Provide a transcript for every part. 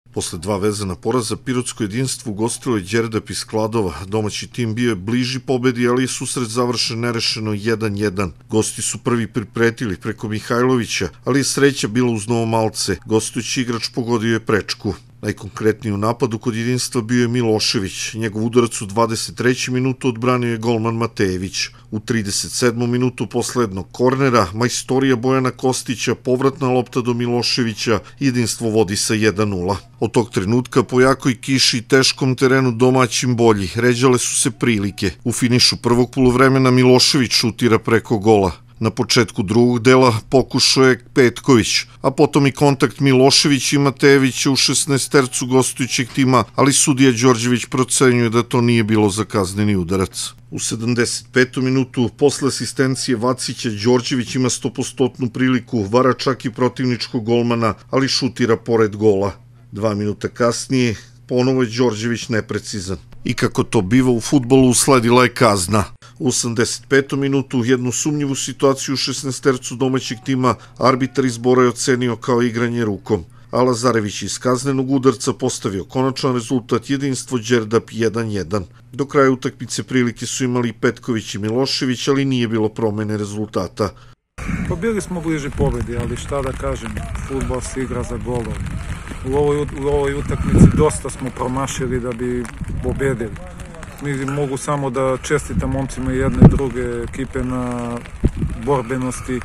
Posle dva vezana poraza, pirotsko jedinstvo ugostilo je Đerdap iz Kladova. Domaći tim bio je bliži pobedi, ali je susret završen nerešeno 1-1. Gosti su prvi pripretili preko Mihajlovića, ali je sreća bila uz Novomalce. Gostujući igrač pogodio je prečku. Najkonkretniji u napadu kod jedinstva bio je Milošević. Njegov udarac u 23. minutu odbranio je golman Matejević. U 37. minutu posle jednog kornera, majstorija Bojana Kostića, povratna lopta do Miloševića, jedinstvo vodi sa 1-0. Od tog trenutka po jakoj kiši i teškom terenu domaćim bolji, ređale su se prilike. U finišu prvog poluvremena Milošević šutira preko gola. Na početku drugog dela pokušao je Petković, a potom i kontakt Milošević i Matejevića u 16-tercu gostujućeg tima, ali sudija Đorđević procenjuje da to nije bilo za kazneni udarac. U 75. minutu, posle asistencije Vacića, Đorđević ima 100% priliku, vara čak i protivničkog golmana, ali šutira pored gola. 2 minuta kasnije, ponovo je Đorđević neprecizan. I kako to biva u fudbalu, usledila je kazna. U 85. minutu jednu sumnjivu situaciju u 16-tercu domaćeg tima arbitar izbora je ocenio kao igranje rukom, a Lazarević iz kaznenog udarca postavio konačan rezultat, jedinstvo Đerdap 1-1. Do kraja utakmice prilike su imali Petković i Milošević, ali nije bilo promene rezultata. Pa bili smo bliži pobedi, ali šta da kažem, fudbal se igra za golom. U ovoj utakmici dosta smo promašili da bi pobedili. Mogu samo da čestitam momcima jedne i druge ekipe na borbenosti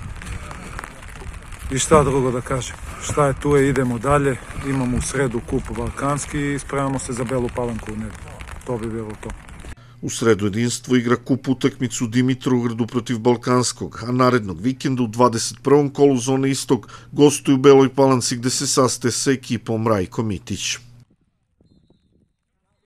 i šta drugo da kažem. Šta je tu je, idemo dalje, imamo u sredu kup balkanski i spremamo se za Belu Palanku u nedelju. To bi bilo to. U sredu jedinstvo igra kup utakmicu u Dimitrovgradu protiv Balkanskog, a narednog vikenda u 21. kolu zone Istok gostuju u Beloj Palanci gde se sastaje sa ekipom Rajko Mitić.